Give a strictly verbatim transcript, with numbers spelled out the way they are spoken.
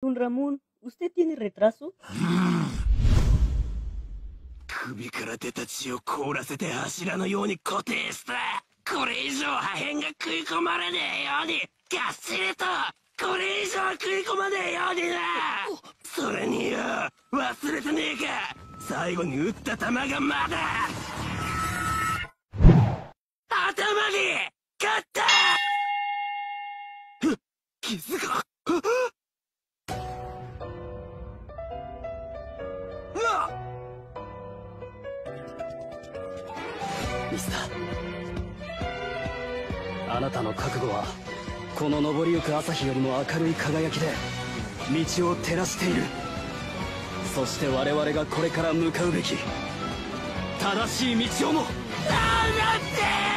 Don Ramón, ¿usted tiene retraso? 首から出た血を凍らせて柱のように固定した。これ以上破片が食い込まれねえようにがっちりとこれ以上食い込まねえようにな。それによ、忘れてねえか、最後に撃った弾がまだ頭に勝った。傷がミスター、あなたの覚悟はこの昇りゆく朝日よりも明るい輝きで道を照らしている。そして我々がこれから向かうべき正しい道をも。なんだって